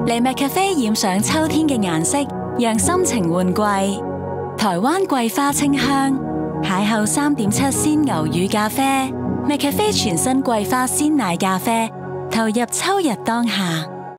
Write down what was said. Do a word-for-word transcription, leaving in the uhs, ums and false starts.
嚟麥咖啡染上秋天嘅顏色，讓心情換季。台灣桂花清香，邂逅三點七鮮牛乳咖啡。麥咖啡全新桂花鮮奶咖啡，投入秋日當下。